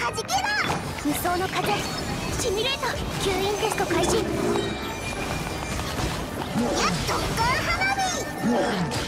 弾けろ。無双の風シミュレート吸引テスト開始。やっとガン花火。